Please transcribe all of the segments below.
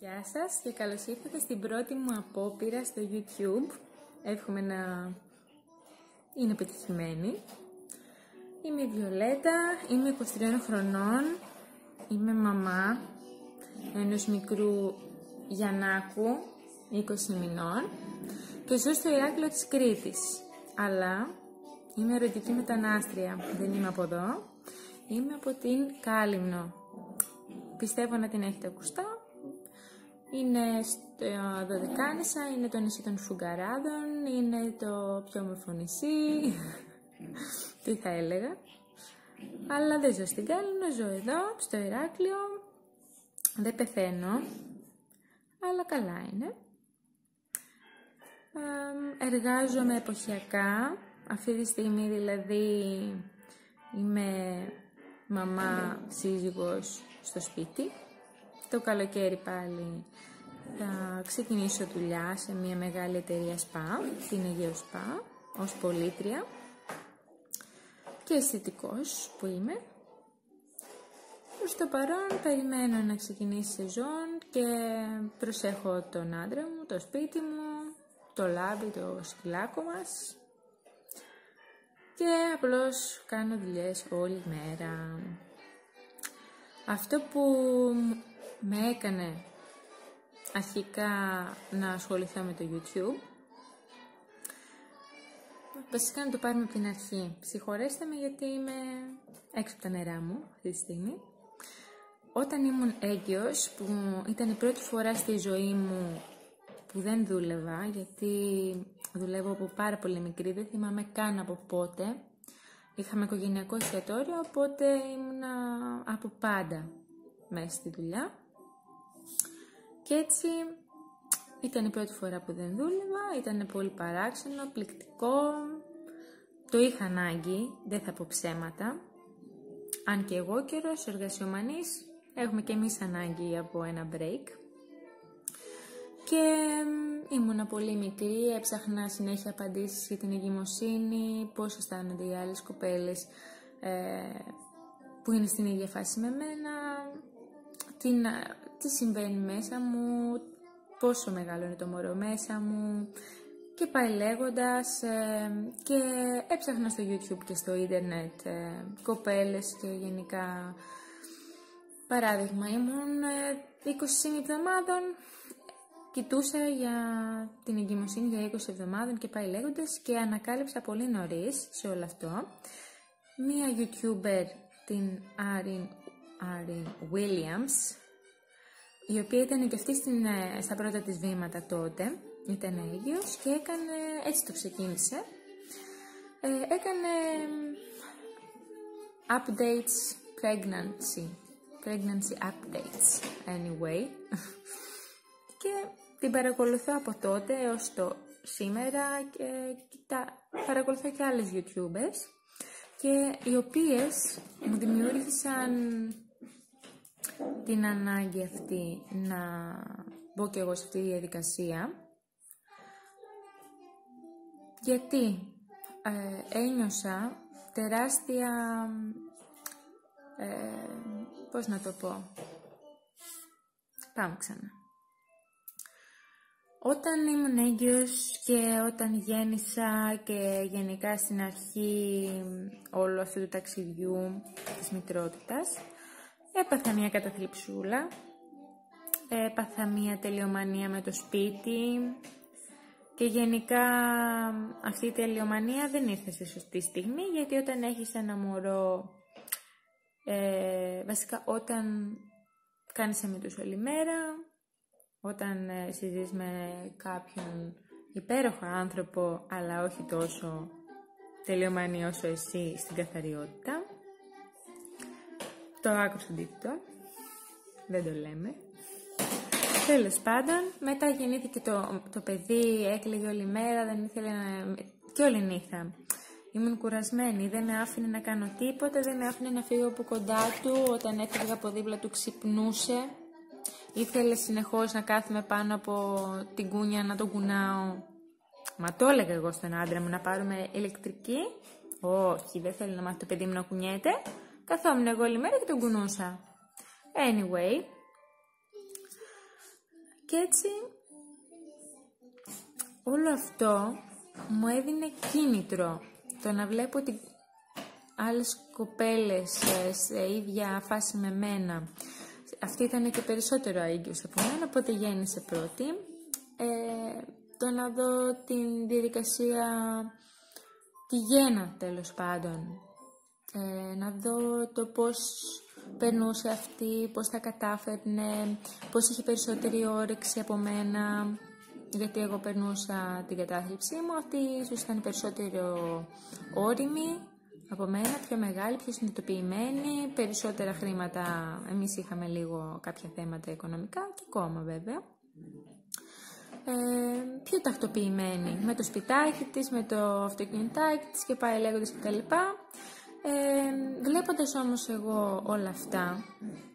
Γεια σας και καλώς ήρθατε στην πρώτη μου απόπειρα στο YouTube. Εύχομαι να είναι πετυχημένη. Είμαι η Βιολέτα, είμαι 23 χρονών, είμαι μαμά ενός μικρού Γιαννάκου 20 μηνών και ζω στο Ηράκλειο της Κρήτης. Αλλά είμαι ερωτική μετανάστρια, δεν είμαι από εδώ, είμαι από την Κάλυμνο. Πιστεύω να την έχετε ακουστά. Είναι στο Δωδεκάνησα, είναι το νησί των Φουγκαράδων, είναι το πιο όμορφο νησί, τι θα έλεγα. Αλλά δεν ζω στην Κάλυμνο, ζω εδώ, στο Ηράκλειο, δεν πεθαίνω, αλλά καλά είναι. Εργάζομαι εποχιακά, αυτή τη στιγμή δηλαδή είμαι μαμά, σύζυγος στο σπίτι. Το καλοκαίρι πάλι θα ξεκινήσω δουλειά σε μια μεγάλη εταιρεία σπα, την Αιγαίο Σπα, ως πολίτρια και αισθητικός που είμαι. Προς το παρόν περιμένω να ξεκινήσει η σεζόν και προσέχω τον άντρα μου, το σπίτι μου, το λάμπι, το σκυλάκο μας και απλώς κάνω δουλειές όλη μέρα. Αυτό που με έκανε αρχικά να ασχοληθώ με το YouTube, βασικά να το πάρουμε από την αρχή. Συγχωρέστε με γιατί είμαι έξω από τα νερά μου αυτή τη στιγμή. Όταν ήμουν έγκυος, που ήταν η πρώτη φορά στη ζωή μου που δεν δούλευα, γιατί δουλεύω από πάρα πολύ μικρή, δεν θυμάμαι καν από πότε. Είχαμε οικογενειακό εστιατόριο, οπότε ήμουνα από πάντα μέσα στη δουλειά. Και έτσι ήταν η πρώτη φορά που δεν δούλευα, ήταν πολύ παράξενο, πληκτικό. Το είχα ανάγκη, δεν θα πω ψέματα. Αν και εγώ καιρός, εργασιομανής, έχουμε και εμείς ανάγκη από ένα break. Και ήμουνα πολύ μικρή, έψαχνα συνέχεια απαντήσεις για την εγκυμοσύνη, πώς αισθάνονται οι άλλες κοπέλες που είναι στην ίδια φάση με μένα, τι συμβαίνει μέσα μου, πόσο μεγάλο είναι το μωρό μέσα μου και πάει λέγοντας, και έψαχνα στο YouTube και στο ίντερνετ κοπέλες και γενικά. Παράδειγμα, ήμουν 20 εβδομάδων, κοιτούσα για την εγκυμοσύνη για 20 εβδομάδων και πάει λέγοντας και ανακάλυψα πολύ νωρίς σε όλο αυτό μία YouTuber, την Arin Williams, η οποία ήταν και αυτή στα πρώτα της βήματα τότε, ήταν έγκυος και έκανε, έτσι το ξεκίνησε, έκανε updates, pregnancy updates anyway, και την παρακολουθώ από τότε έως το σήμερα και παρακολουθώ και άλλες YouTubers και οι οποίες μου δημιούργησαν την ανάγκη αυτή να μπω και εγώ σε αυτή τη διαδικασία, γιατί ένιωσα τεράστια, πώς να το πω, πάμε ξανά. Όταν ήμουν έγκυος και όταν γέννησα και γενικά στην αρχή όλου αυτού του ταξιδιού της μητρότητας, έπαθα μια καταθλιψούλα, έπαθα μια τελειομανία με το σπίτι και γενικά αυτή η τελειομανία δεν ήρθε σε σωστή στιγμή, γιατί όταν έχεις ένα μωρό, βασικά όταν κάνεις αμύτους όλη μέρα, όταν συζείς με κάποιον υπέροχο άνθρωπο, αλλά όχι τόσο τελειομανία όσο εσύ στην καθαριότητα, το άκουσα αντίθετο, δεν το λέμε. Τέλος πάντων, μετά γεννήθηκε το παιδί, έκλαιγε όλη μέρα, δεν ήθελε να... και όλη νύχτα. Ήμουν κουρασμένη, δεν με άφηνε να κάνω τίποτα, δεν με άφηνε να φύγω από κοντά του, όταν έφυγα από δίπλα του ξυπνούσε. Ήθελε συνεχώς να κάθομαι πάνω από την κούνια, να τον κουνάω. Μα το έλεγα εγώ στον άντρα μου να πάρουμε ηλεκτρική. Όχι, δεν θέλει να μάθει το παιδί μου να κουνιέται. Καθόμουν εγώ όλη μέρα και τον κουνούσα. Anyway, Και έτσι όλο αυτό μου έδινε κίνητρο. Το να βλέπω ότι άλλες κοπέλες σε ίδια φάση με μένα, αυτή ήταν και περισσότερο αείγιος από μένα, οπότε γέννησε πρώτη. Το να δω την διαδικασία, τη γέννα τέλος πάντων, να δω το πώς περνούσε αυτή, πώς τα κατάφερνε, πώς είχε περισσότερη όρεξη από μένα, γιατί εγώ περνούσα την κατάθλιψή μου, αυτή ίσως ήταν περισσότερο όριμη από μένα, πιο μεγάλη, πιο συνειδητοποιημένη, περισσότερα χρήματα, εμείς είχαμε λίγο κάποια θέματα οικονομικά και ακόμα βέβαια. Πιο τακτοποιημένη με το σπιτάκι της, με το αυτοκινητάκι της και πάει λέγοντας κτλ. Βλέποντας όμως εγώ όλα αυτά,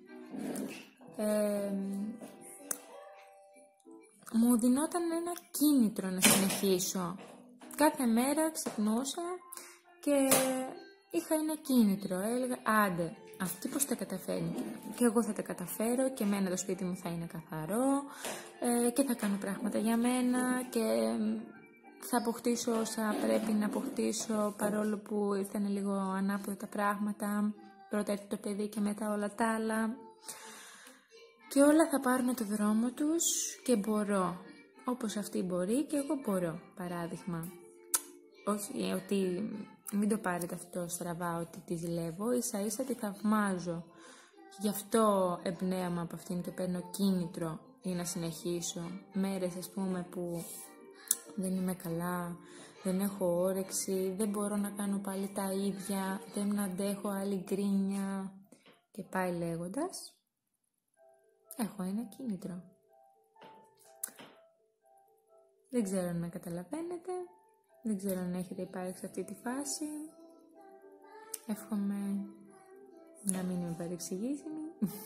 μου δινόταν ένα κίνητρο να συνεχίσω. Κάθε μέρα ξυπνούσα και είχα ένα κίνητρο. Έλεγα, άντε, αυτή πώς τα καταφέρνει και εγώ θα τα καταφέρω και εμένα το σπίτι μου θα είναι καθαρό και θα κάνω πράγματα για μένα και θα αποκτήσω όσα πρέπει να αποκτήσω, παρόλο που ήρθαν λίγο ανάποδα τα πράγματα. Πρώτα έρθει το παιδί και μετά όλα τα άλλα. Και όλα θα πάρουν το δρόμο τους και μπορώ. Όπως αυτή μπορεί και εγώ μπορώ, παράδειγμα. Όχι ότι μην το πάρετε αυτό στραβά ότι τη ζηλεύω, ίσα ίσα τη θαυμάζω. Γι' αυτό εμπνέαμαι από αυτήν και παίρνω κίνητρο για να συνεχίσω. Μέρες ας πούμε που δεν είμαι καλά, δεν έχω όρεξη, δεν μπορώ να κάνω πάλι τα ίδια, δεν αντέχω άλλη γκρίνια και πάει λέγοντας, έχω ένα κίνητρο. Δεν ξέρω αν με καταλαβαίνετε, δεν ξέρω αν έχετε υπάρξει σε αυτή τη φάση. Εύχομαι να μην είμαι παρεξηγήσιμη.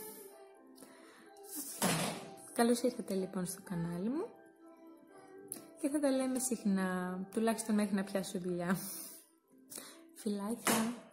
Καλώς ήρθατε λοιπόν στο κανάλι μου και θα τα λέμε συχνά, τουλάχιστον μέχρι να πιάσω δουλειά. Φιλάκια!